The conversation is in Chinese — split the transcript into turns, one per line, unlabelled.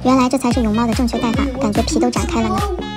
原来这才是泳帽的正确戴法，感觉皮都展开了呢。